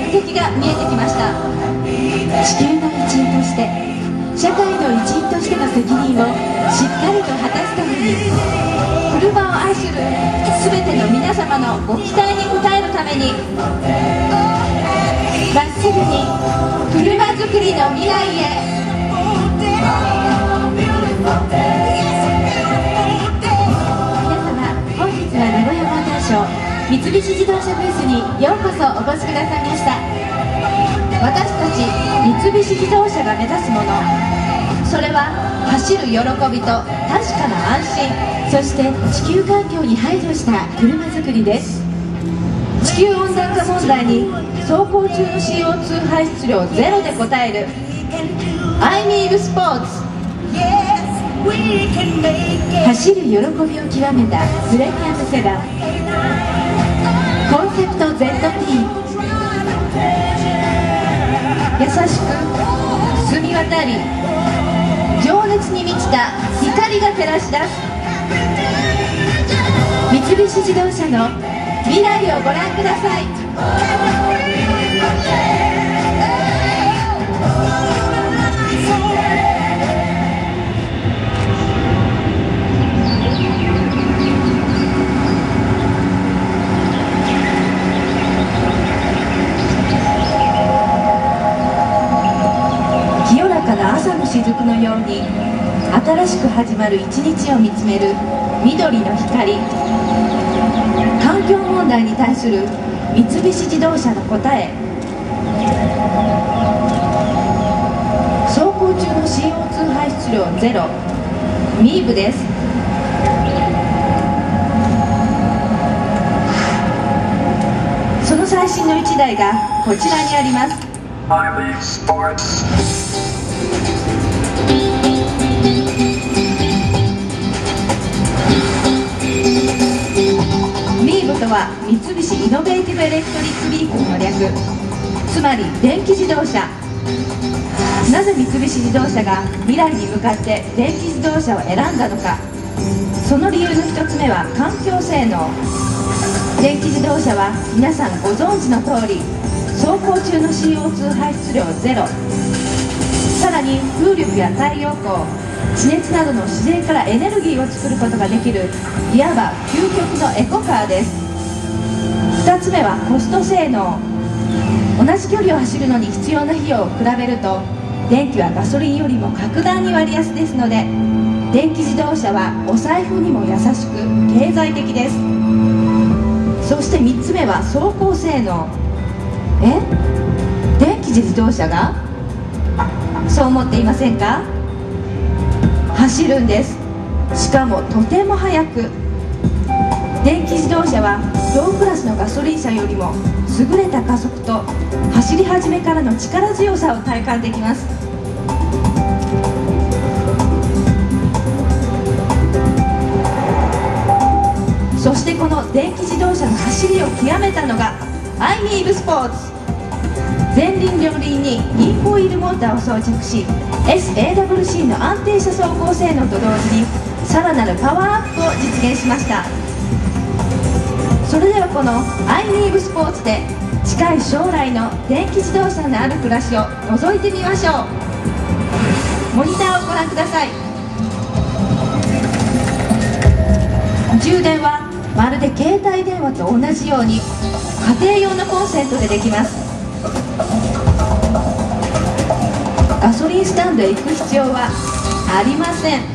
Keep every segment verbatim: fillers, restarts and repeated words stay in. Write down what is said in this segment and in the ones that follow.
的が見えてきました。地球の一員として、社会の一員としての責任をしっかりと果たすために、車を愛する全ての皆様のご期待に応えるために、まっすぐに車づくりの未来へ。三菱自動車ブースにようこそお越しくださいました。私たち三菱自動車が目指すもの、それは走る喜びと確かな安心、そして地球環境に配慮した車作りです。地球温暖化問題に走行中の シーオーツー 排出量ゼロで応える アイミーブ スポーツ。走る喜びを極めたプレミアムセダンコンセプト ゼットティー、 優しく澄み渡り情熱に満ちた光が照らし出す三菱自動車の未来をご覧ください。朝の雫のように新しく始まる一日を見つめる緑の光。環境問題に対する三菱自動車の答え。走行中の シーオーツー 排出量ゼロ ミーブ です。その最新のいちだいがこちらにあります。ミーブ とは三菱イノベーティブエレクトリックビークルの略、つまり電気自動車。なぜ三菱自動車が未来に向かって電気自動車を選んだのか。その理由の一つ目は環境性能。電気自動車は皆さんご存知の通り、走行中の シーオーツー 排出量ゼロ、さらに風力や太陽光、地熱などの自然からエネルギーを作ることができる、いわば究極のエコカーです。ふたつめはコスト性能。同じ距離を走るのに必要な費用を比べると、電気はガソリンよりも格段に割安ですので、電気自動車はお財布にも優しく経済的です。そしてみっつめは走行性能。え？電気自動車が？そう思っていませんか？走るんです。しかもとても速く。電気自動車は同クラスのガソリン車よりも優れた加速と走り始めからの力強さを体感できます。そしてこの電気自動車の走りを極めたのが アイミーブ スポーツ。前輪両輪にインホイールモーターを装着し、 エスエーダブリューシー の安定した走行性能と同時にさらなるパワーアップを実現しました。それではこの アイミーブ スポーツで近い将来の電気自動車のある暮らしを覗いてみましょう。モニターをご覧ください。充電はまるで携帯電話と同じように家庭用のコンセントでできます。ガソリンスタンドへ行く必要はありません。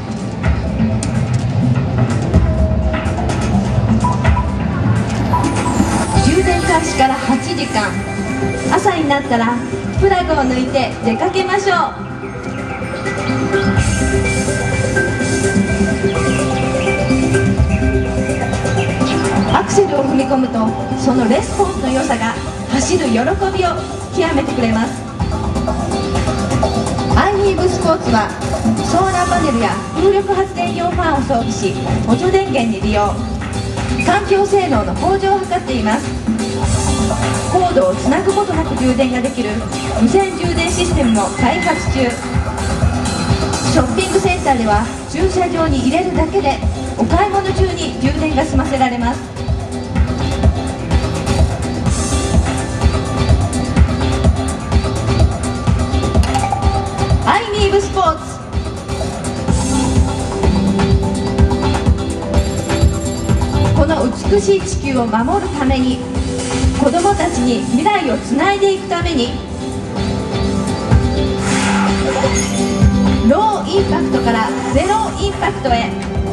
充電開始からはちじかん、朝になったらプラグを抜いて出かけましょう。アクセルを踏み込むとそのレスポンスの良さが走る喜びを極めてくれます。アイミーブ スポーツはソーラーパネルや風力発電用ファンを装備し、補助電源に利用、環境性能の向上を図っています。コードをつなぐことなく充電ができる無線充電システムも開発中。ショッピングセンターでは駐車場に入れるだけでお買い物中に充電が済ませられます。 美しい地球を守るために、子どもたちに未来をつないでいくために、ローインパクトからゼロインパクトへ、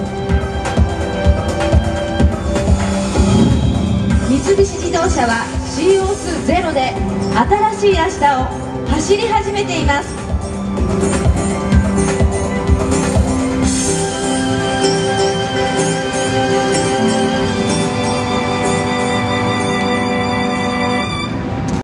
三菱自動車は シーオーツー ゼロで新しい明日を走り始めています。